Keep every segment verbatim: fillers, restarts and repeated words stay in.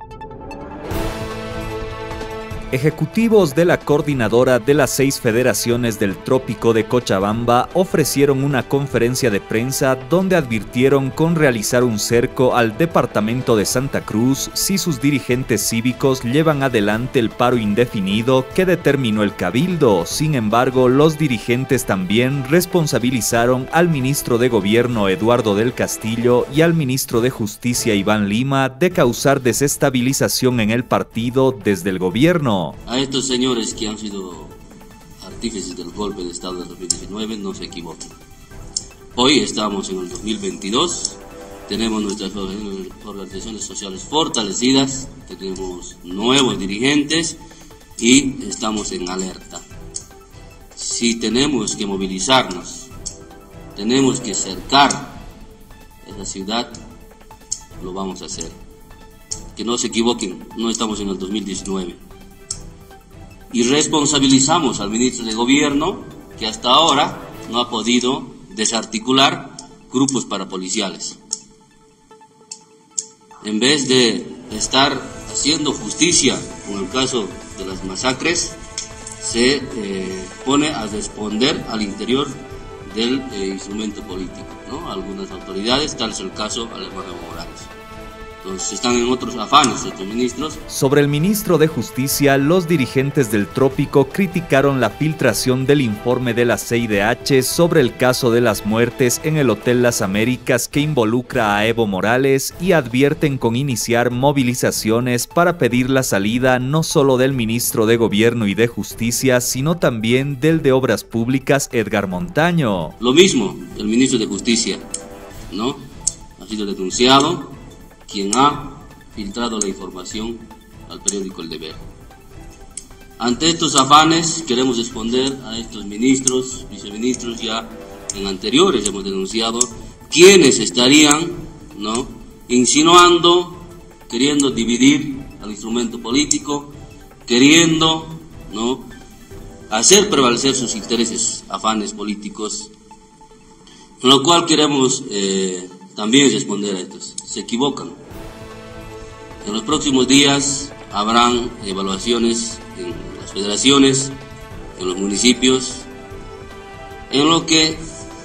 Ejecutivos de la coordinadora de las seis federaciones del Trópico de Cochabamba ofrecieron una conferencia de prensa donde advirtieron con realizar un cerco al departamento de Santa Cruz si sus dirigentes cívicos llevan adelante el paro indefinido que determinó el Cabildo. Sin embargo, los dirigentes también responsabilizaron al ministro de Gobierno Eduardo del Castillo y al ministro de Justicia Iván Lima de causar desestabilización en el partido desde el gobierno. A estos señores que han sido artífices del golpe de Estado del dos mil diecinueve, no se equivoquen. Hoy estamos en el dos mil veintidós, tenemos nuestras organizaciones sociales fortalecidas, tenemos nuevos dirigentes y estamos en alerta. Si tenemos que movilizarnos, tenemos que cercar esa ciudad, lo vamos a hacer. Que no se equivoquen, no estamos en el dos mil diecinueve. Y responsabilizamos al ministro de Gobierno que hasta ahora no ha podido desarticular grupos parapoliciales. En vez de estar haciendo justicia con el caso de las masacres, se eh, pone a responder al interior del eh, instrumento político, ¿no? Algunas autoridades, tal es el caso al hermano Morales. Entonces están en otros afanes estos ministros. Sobre el ministro de Justicia, los dirigentes del Trópico criticaron la filtración del informe de la C I D H sobre el caso de las muertes en el Hotel Las Américas que involucra a Evo Morales y advierten con iniciar movilizaciones para pedir la salida no solo del ministro de Gobierno y de Justicia, sino también del de Obras Públicas Edgar Montaño. Lo mismo, el ministro de Justicia, ¿no? Ha sido denunciado, quien ha filtrado la información al periódico El Deber. Ante estos afanes queremos responder a estos ministros, viceministros, ya en anteriores hemos denunciado quienes estarían, ¿no?, insinuando, queriendo dividir al instrumento político, queriendo, ¿no?, hacer prevalecer sus intereses, afanes políticos, con lo cual queremos eh, también responder a estos. Se equivocan. En los próximos días habrán evaluaciones en las federaciones, en los municipios, en lo que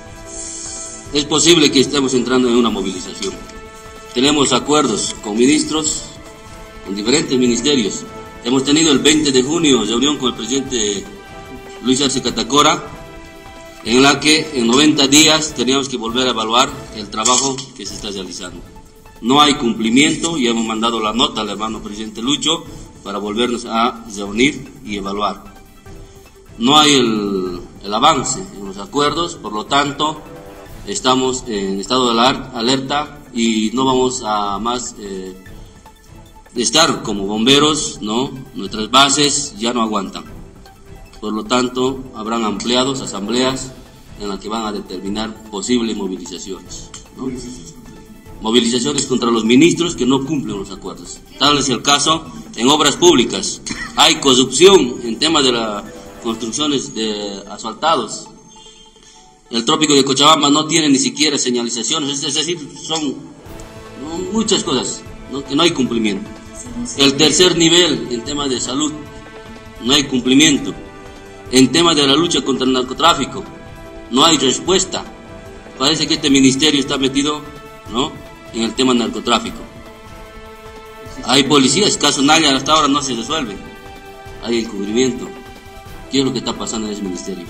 es posible que estemos entrando en una movilización. Tenemos acuerdos con ministros, con diferentes ministerios. Hemos tenido el veinte de junio reunión con el presidente Luis Arce Catacora, en la que en noventa días teníamos que volver a evaluar el trabajo que se está realizando. No hay cumplimiento y hemos mandado la nota al hermano presidente Lucho para volvernos a reunir y evaluar. No hay el, el avance en los acuerdos, por lo tanto estamos en estado de alerta y no vamos a más eh, estar como bomberos, ¿no? Nuestras bases ya no aguantan. Por lo tanto, habrán ampliados asambleas en las que van a determinar posibles movilizaciones, ¿no? Movilizaciones contra los ministros que no cumplen los acuerdos. Tal es el caso en obras públicas. Hay corrupción en temas de las construcciones de asfaltados. El Trópico de Cochabamba no tiene ni siquiera señalizaciones, es decir, son ¿no? muchas cosas, ¿no? que no hay cumplimiento. El tercer nivel en temas de salud, no hay cumplimiento. En temas de la lucha contra el narcotráfico, no hay respuesta. Parece que este ministerio está metido, ¿no?, en el tema del narcotráfico. Hay policías, caso Naya hasta ahora no se resuelve. Hay encubrimiento. ¿Qué es lo que está pasando en ese ministerio?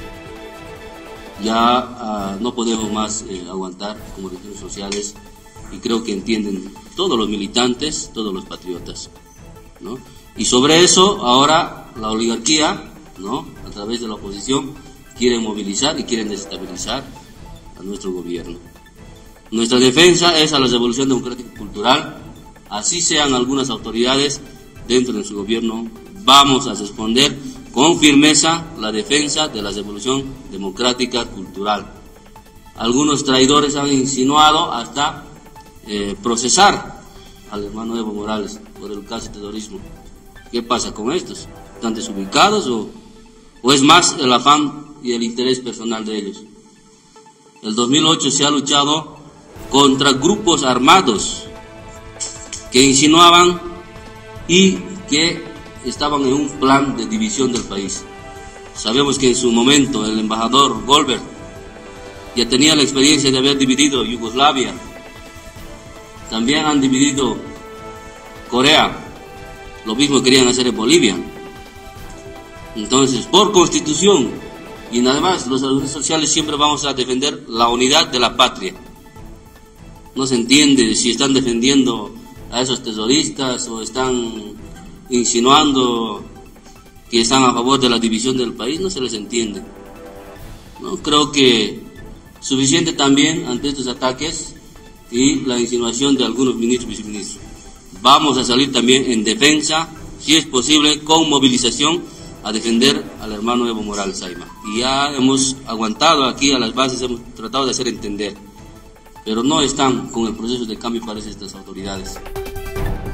Ya uh, no podemos más eh, aguantar como dirigentes sociales y creo que entienden todos los militantes, todos los patriotas, ¿no? Y sobre eso ahora la oligarquía, ¿no?, a través de la oposición, quieren movilizar y quieren desestabilizar a nuestro gobierno. Nuestra defensa es a la revolución democrática y cultural, así sean algunas autoridades dentro de su gobierno, vamos a responder con firmeza la defensa de la revolución democrática cultural. Algunos traidores han insinuado hasta eh, procesar al hermano Evo Morales por el caso de terrorismo. ¿Qué pasa con estos? ¿Están desubicados o, o es más el afán y el interés personal de ellos? El dos mil ocho se ha luchado contra grupos armados que insinuaban y que estaban en un plan de división del país. Sabemos que en su momento el embajador Goldberg ya tenía la experiencia de haber dividido Yugoslavia, también han dividido Corea, lo mismo querían hacer en Bolivia. Entonces, por constitución, y además los organismos sociales siempre vamos a defender la unidad de la patria. No se entiende si están defendiendo a esos terroristas o están insinuando que están a favor de la división del país, no se les entiende. No, creo que suficiente también ante estos ataques y la insinuación de algunos ministros y viceministros. Vamos a salir también en defensa, si es posible, con movilización, a defender al hermano Evo Morales Ayma. Y ya hemos aguantado aquí a las bases, hemos tratado de hacer entender, pero no están con el proceso de cambio, parece, estas autoridades.